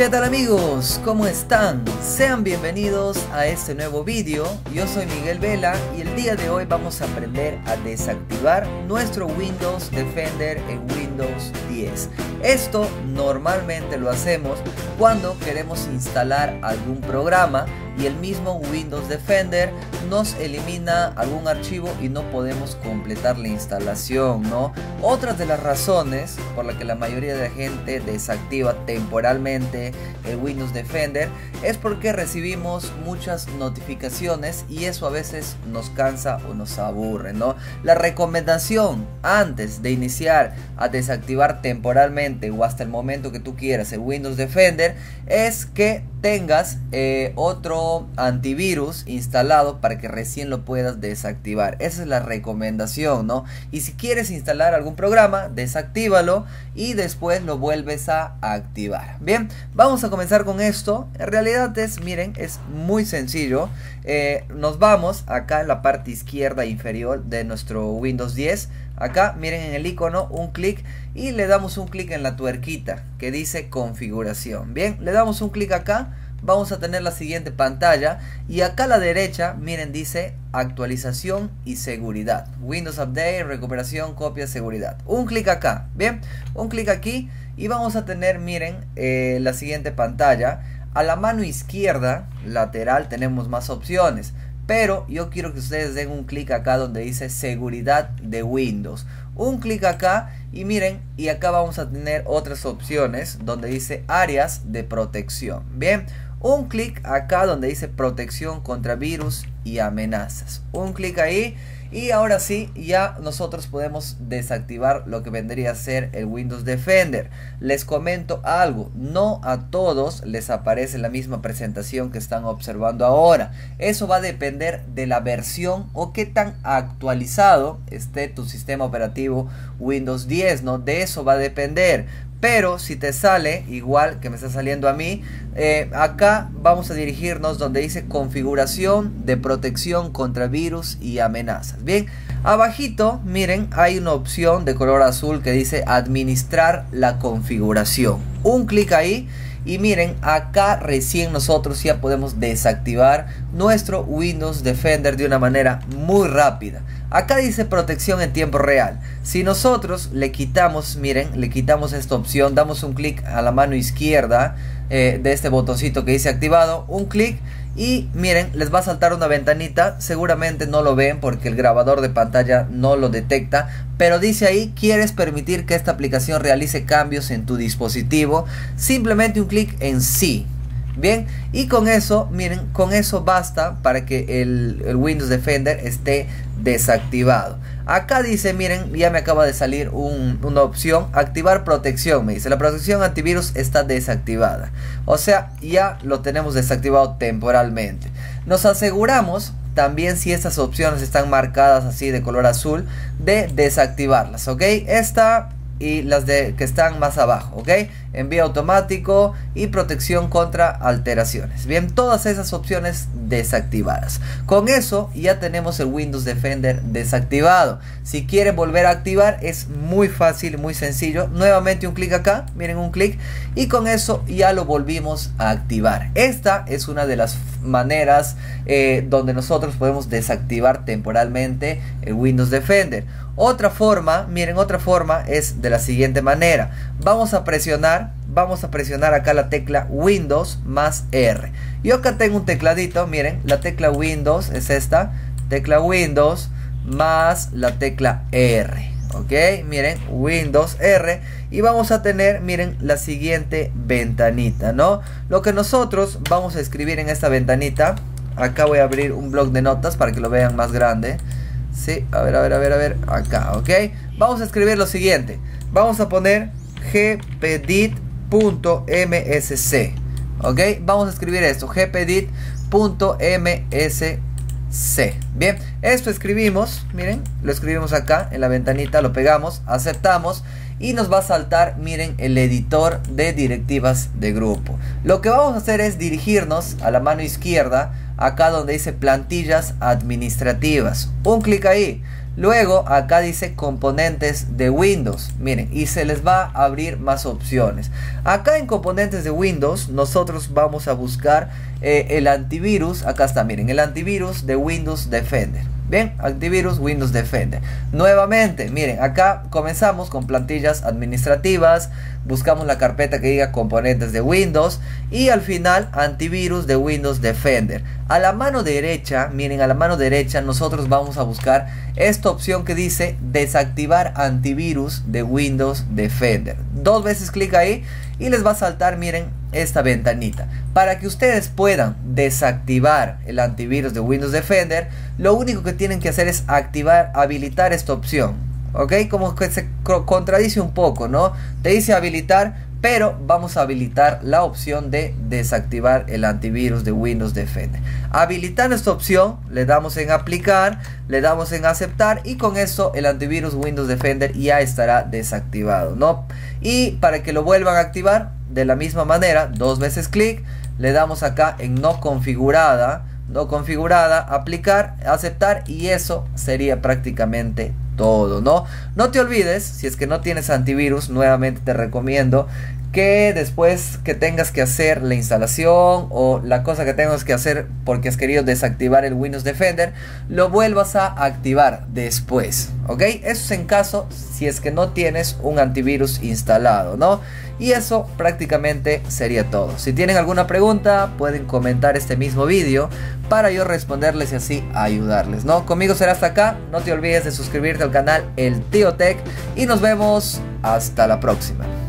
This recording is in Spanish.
¿Qué tal amigos? ¿Cómo están? Sean bienvenidos a este nuevo vídeo. Yo soy Miguel Vela y el día de hoy vamos a aprender a desactivar nuestro Windows Defender en Windows 10. Esto normalmente lo hacemos cuando queremos instalar algún programa y el mismo Windows Defender nos elimina algún archivo y no podemos completar la instalación, ¿no? Otra de las razones por la que la mayoría de la gente desactiva temporalmente el Windows Defender es porque recibimos muchas notificaciones y eso a veces nos cansa o nos aburre, ¿no? La recomendación antes de iniciar a desactivar temporalmente o hasta el momento que tú quieras el Windows Defender es que tengas otro antivirus instalado para que recién lo puedas desactivar. Esa es la recomendación, ¿no? Y si quieres instalar algún programa, desactívalo y después lo vuelves a activar. Bien, vamos a comenzar con esto. En realidad miren, es muy sencillo. Nos vamos acá en la parte izquierda inferior de nuestro Windows 10. Acá miren en el icono un clic y le damos un clic en la tuerquita que dice configuración. Bien, le damos un clic acá. Vamos a tener la siguiente pantalla y acá a la derecha, miren, dice actualización y seguridad. Windows Update, recuperación, copia, seguridad. Un clic acá, bien, un clic aquí y vamos a tener, miren, la siguiente pantalla. A la mano izquierda, lateral, tenemos más opciones. Pero yo quiero que ustedes den un clic acá donde dice seguridad de Windows. Un clic acá y miren, y acá vamos a tener otras opciones donde dice áreas de protección. Bien, un clic acá donde dice protección contra virus y amenazas. Un clic ahí y ahora sí ya nosotros podemos desactivar lo que vendría a ser el Windows Defender. Les comento algo, no a todos les aparece la misma presentación que están observando ahora. Eso va a depender de la versión o qué tan actualizado esté tu sistema operativo Windows 10, ¿no? De eso va a depender. Pero si te sale igual que me está saliendo a mí, acá vamos a dirigirnos donde dice configuración de protección contra virus y amenazas. Bien, abajito miren hay una opción de color azul que dice administrar la configuración. Un clic ahí y miren, acá recién nosotros ya podemos desactivar nuestro Windows Defender de una manera muy rápida. Acá dice protección en tiempo real. Si nosotros le quitamos, miren, le quitamos esta opción, damos un clic a la mano izquierda de este botoncito que dice activado, un clic y miren, les va a saltar una ventanita. Seguramente no lo ven porque el grabador de pantalla no lo detecta, pero dice ahí, ¿quieres permitir que esta aplicación realice cambios en tu dispositivo? Simplemente un clic en sí. Bien, y con eso, miren, con eso basta para que el Windows Defender esté desactivado. Acá dice, miren, ya me acaba de salir una opción, activar protección, me dice, la protección antivirus está desactivada. O sea, ya lo tenemos desactivado temporalmente. Nos aseguramos también, si estas opciones están marcadas así de color azul, de desactivarlas, ¿ok? Esta y las que están más abajo, ¿ok? Envío automático y protección contra alteraciones. Bien, todas esas opciones desactivadas. Con eso ya tenemos el Windows Defender desactivado. Si quieren volver a activar es muy fácil, muy sencillo. Nuevamente un clic acá, miren, un clic y con eso ya lo volvimos a activar. Esta es una de las maneras donde nosotros podemos desactivar temporalmente el Windows Defender. Otra forma, miren, otra forma es de la siguiente manera. Vamos a presionar acá la tecla Windows más R. Yo acá tengo un tecladito, miren, la tecla Windows es esta, tecla Windows más la tecla R. Ok, miren, Windows R y vamos a tener, miren, la siguiente ventanita, ¿no? Lo que nosotros vamos a escribir en esta ventanita, acá voy a abrir un bloc de notas para que lo vean más grande. Sí, a ver, acá, ok. Vamos a escribir lo siguiente. Vamos a poner gpdit.msc. Ok, vamos a escribir esto, gpdit.msc. Bien, esto escribimos, miren, lo escribimos acá en la ventanita, lo pegamos, aceptamos y nos va a saltar, miren, el editor de directivas de grupo. Lo que vamos a hacer es dirigirnos a la mano izquierda, acá donde dice plantillas administrativas. Un clic ahí. Luego acá dice componentes de Windows, miren, y se les va a abrir más opciones. Acá en componentes de Windows nosotros vamos a buscar el antivirus. Acá está, miren, el antivirus de Windows Defender. Bien, antivirus Windows Defender. Nuevamente, miren, acá comenzamos con plantillas administrativas, buscamos la carpeta que diga componentes de Windows y al final antivirus de Windows Defender. A la mano derecha, miren, a la mano derecha nosotros vamos a buscar esta opción que dice desactivar antivirus de Windows Defender. Dos veces clic ahí y les va a saltar, miren, esta ventanita. Para que ustedes puedan desactivar el antivirus de Windows Defender, lo único que tienen que hacer es habilitar esta opción. Ok, como que se contradice un poco, ¿no? Te dice habilitar, pero vamos a habilitar la opción de desactivar el antivirus de Windows Defender. Habilitando esta opción, le damos en aplicar, le damos en aceptar y con eso el antivirus Windows Defender ya estará desactivado, ¿no? Y para que lo vuelvan a activar, de la misma manera, dos veces clic, le damos acá en no configurada, aplicar, aceptar y eso sería prácticamente todo, ¿no? No te olvides, si es que no tienes antivirus, nuevamente te recomiendo que después que tengas que hacer la instalación o la cosa que tengas que hacer porque has querido desactivar el Windows Defender, lo vuelvas a activar después, ¿ok? Eso es en caso si es que no tienes un antivirus instalado, ¿no? Y eso prácticamente sería todo. Si tienen alguna pregunta, pueden comentar este mismo vídeo para yo responderles y así ayudarles, ¿no? Conmigo será hasta acá. No te olvides de suscribirte al canal El Tío Tech y nos vemos hasta la próxima.